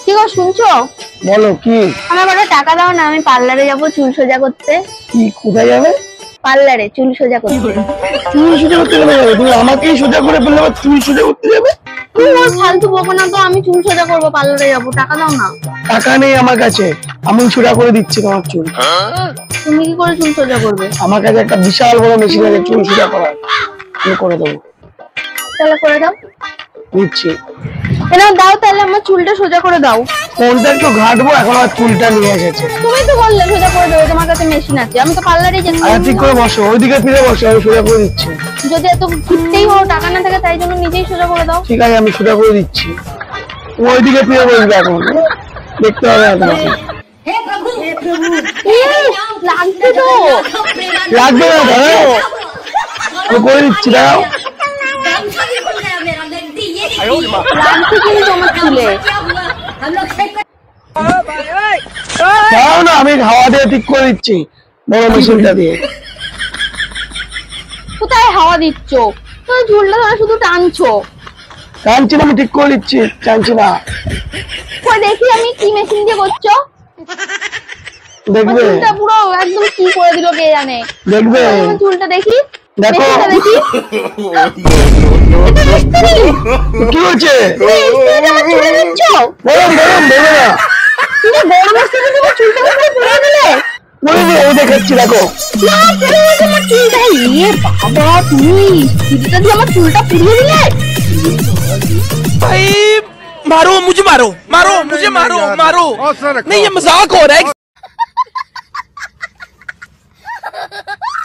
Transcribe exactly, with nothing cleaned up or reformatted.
কি গো শুনছো? বলো কি? আমার কটা টাকা দাও না, আমি পার্লারে যাব চুল সোজা করতে। কি কোথায় যাবে? পার্লারে চুল সোজা করতে। চুল সোজা করতে যাবে? তুমি আমাকেই সোজা করে ফেললে, আবার চুল সোজা করতে যাবে? তুমি ওর ফালতু বকো না তো, আমি চুল সোজা করবো, পার্লারে যাবো, টাকা দাও না। টাকা নেই আমার কাছে, আমি সোজা করে দিচ্ছি তোমার চুল। তুমি কি করে চুল সোজা করবে? আমার কাছে একটা বিশাল বড় মেশিন আছে চুল সোজা করার, আমি করে দেবো। তাহলে করে দাও। দিচ্ছি। এনাও দাও, তাহলে আমার চুলটা সোজা করে দাও। ফোনটা একটু ঘাটবো, এখন আমার চুলটা নিয়ে এসেছে। তুমি তো বললে সোজা করে দেবো, তোমার কাছে মেশিন আছে, আমি তো পার্লারে যেতে। আরে ঠিক করে বসো, ওইদিকে ফিরে বসো, আমি সোজা করে দিচ্ছি। যদি এত ঘুরতেই হও, টাকা না থাকে, তাই জন্য নিজেই সোজা করে দাও। ঠিক আছে, আমি সোজা করে দিচ্ছি। তুমি ওইদিকে ফিরে বসবে, এখন দেখতে হবে না তোমাকে। লাগছে তো। লাগবে না, দাঁড়াও, আমি করে দিচ্ছি, দাঁড়াও। লাগছে কিন্তু আমার চুলে। দাঁড়াও না, আমি হাওয়া দিয়ে ঠিক করে দিচ্ছি বড় মেশিনটা দিয়ে। কোথায় হাওয়া দিচ্ছ? তুমি ঝুলটা ধরে শুধু টানছো। টানছি না, আমি ঠিক করে দিচ্ছি, টানছি না। কই দেখি আমি কি মেশিন দিয়ে করছো। দেখবে? চুলটা পুরো একদম কি করে দিল কে জানে। দেখবে? আমার চুলটা দেখি, দেখো। মেশিনটা দেখি। এটা মিস্ত্রি। কি হচ্ছে? তুমি মিস্ত্রিটা আমার চুলে দিচ্ছ? বলুন বলুন, দেবে না। তুমি বড় মিস্ত্রি তোমার চুলটা পুরো পুড়িয়ে দিলে। বলে দিও, ওই দেখাচ্ছি, দেখো। না, পুড়ে গেছে আমার চুলটা। ইয়ে বাবা, তুমি মিস্ত্রিটা দিয়ে আমার চুলটা পুড়িয়ে দিলে। भाई मारो मुझे, मारो मारो मुझे, मारो मारो। नहीं, ये मजाक हो रहा है।